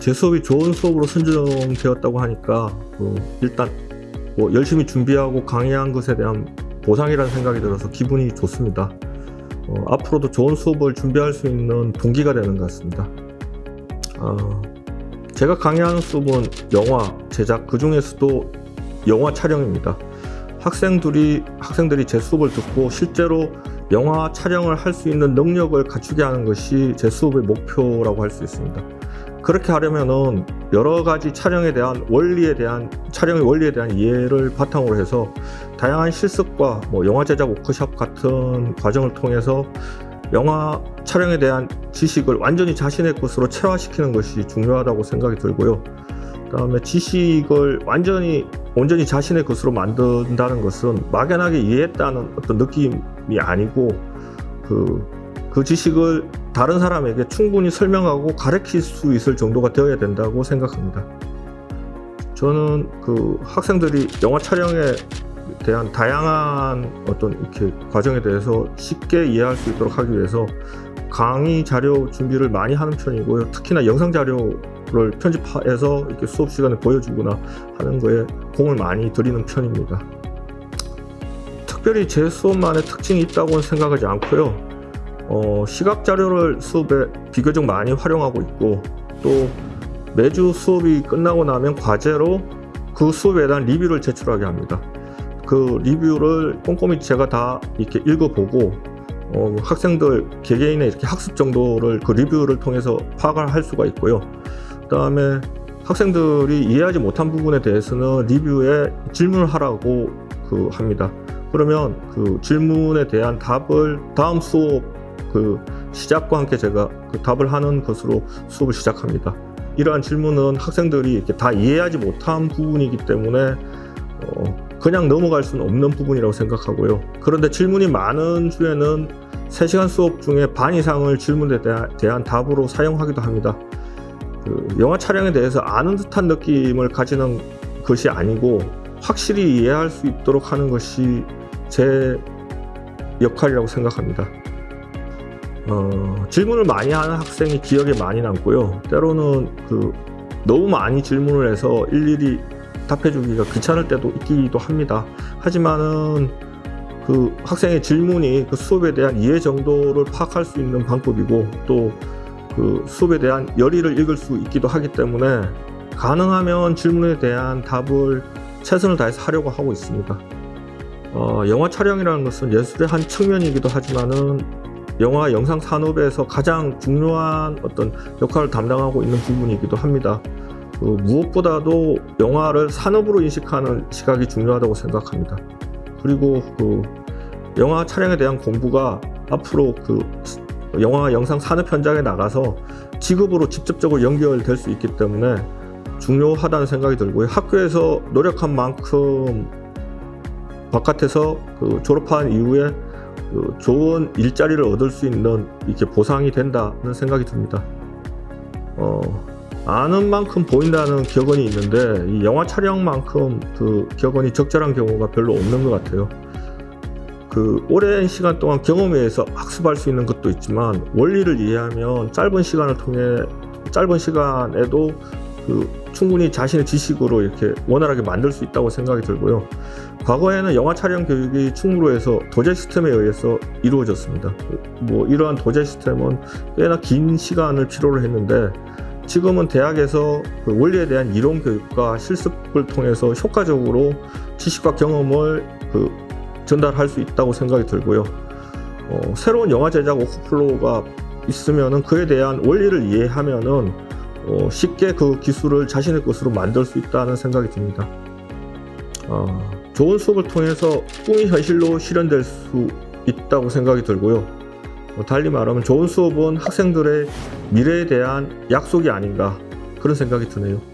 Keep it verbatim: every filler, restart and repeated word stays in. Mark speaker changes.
Speaker 1: 제 수업이 좋은 수업으로 선정되었다고 하니까 그 일단 뭐 열심히 준비하고 강의한 것에 대한 보상이라는 생각이 들어서 기분이 좋습니다. 어, 앞으로도 좋은 수업을 준비할 수 있는 동기가 되는 것 같습니다. 어, 제가 강의하는 수업은 영화 제작, 그 중에서도 영화 촬영입니다. 학생들이, 학생들이 제 수업을 듣고 실제로 영화 촬영을 할 수 있는 능력을 갖추게 하는 것이 제 수업의 목표라고 할 수 있습니다. 그렇게 하려면은 여러 가지 촬영에 대한 원리에 대한 촬영의 원리에 대한 이해를 바탕으로 해서 다양한 실습과 뭐 영화 제작 워크숍 같은 과정을 통해서 영화 촬영에 대한 지식을 완전히 자신의 것으로 체화시키는 것이 중요하다고 생각이 들고요. 그 다음에 지식을 완전히 온전히 자신의 것으로 만든다는 것은 막연하게 이해했다는 어떤 느낌이 아니고 그, 그 지식을 다른 사람에게 충분히 설명하고 가르칠 수 있을 정도가 되어야 된다고 생각합니다. 저는 그 학생들이 영화 촬영에 대한 다양한 어떤 이렇게 과정에 대해서 쉽게 이해할 수 있도록 하기 위해서 강의 자료 준비를 많이 하는 편이고요. 특히나 영상 자료를 편집해서 이렇게 수업 시간에 보여주거나 하는 거에 공을 많이 들이는 편입니다. 특별히 제 수업만의 특징이 있다고는 생각하지 않고요. 어, 시각 자료를 수업에 비교적 많이 활용하고 있고, 또 매주 수업이 끝나고 나면 과제로 그 수업에 대한 리뷰를 제출하게 합니다. 그 리뷰를 꼼꼼히 제가 다 이렇게 읽어보고 어, 학생들 개개인의 이렇게 학습 정도를 그 리뷰를 통해서 파악을 할 수가 있고요. 그 다음에 학생들이 이해하지 못한 부분에 대해서는 리뷰에 질문을 하라고 그 합니다. 그러면 그 질문에 대한 답을 다음 수업 그 시작과 함께 제가 그 답을 하는 것으로 수업을 시작합니다. 이러한 질문은 학생들이 이렇게 다 이해하지 못한 부분이기 때문에 어, 그냥 넘어갈 수는 없는 부분이라고 생각하고요. 그런데 질문이 많은 주에는 세 시간 수업 중에 반 이상을 질문에 대한, 대한 답으로 사용하기도 합니다. 그 영화 촬영에 대해서 아는 듯한 느낌을 가지는 것이 아니고 확실히 이해할 수 있도록 하는 것이 제 역할이라고 생각합니다. 어, 질문을 많이 하는 학생이 기억에 많이 남고요. 때로는 그 너무 많이 질문을 해서 일일이 답해주기가 귀찮을 때도 있기도 합니다. 하지만은 그 학생의 질문이 그 수업에 대한 이해 정도를 파악할 수 있는 방법이고, 또 그 수업에 대한 열의를 읽을 수 있기도 하기 때문에 가능하면 질문에 대한 답을 최선을 다해서 하려고 하고 있습니다. 어, 영화 촬영이라는 것은 예술의 한 측면이기도 하지만은 영화 영상 산업에서 가장 중요한 어떤 역할을 담당하고 있는 부분이기도 합니다. 그 무엇보다도 영화를 산업으로 인식하는 시각이 중요하다고 생각합니다. 그리고 그 영화 촬영에 대한 공부가 앞으로 그 영화 영상 산업 현장에 나가서 직업으로 직접적으로 연결될 수 있기 때문에 중요하다는 생각이 들고요. 학교에서 노력한 만큼 바깥에서 그 졸업한 이후에 그 좋은 일자리를 얻을 수 있는 이렇게 보상이 된다는 생각이 듭니다. 어, 아는 만큼 보인다는 격언이 있는데 이 영화 촬영만큼 그 격언이 적절한 경우가 별로 없는 것 같아요. 그 오랜 시간 동안 경험에 의해서 학습할 수 있는 것도 있지만 원리를 이해하면 짧은 시간을 통해 짧은 시간에도 그 충분히 자신의 지식으로 이렇게 원활하게 만들 수 있다고 생각이 들고요. 과거에는 영화 촬영 교육이 충무로 해서 도제 시스템에 의해서 이루어졌습니다. 뭐 이러한 도제 시스템은 꽤나 긴 시간을 필요로 했는데 지금은 대학에서 그 원리에 대한 이론 교육과 실습을 통해서 효과적으로 지식과 경험을 그 전달할 수 있다고 생각이 들고요. 어, 새로운 영화 제작 워크플로우가 있으면은 그에 대한 원리를 이해하면은 어, 쉽게 그 기술을 자신의 것으로 만들 수 있다는 생각이 듭니다. 어, 좋은 수업을 통해서 꿈이 현실로 실현될 수 있다고 생각이 들고요. 어, 달리 말하면 좋은 수업은 학생들의 미래에 대한 약속이 아닌가, 그런 생각이 드네요.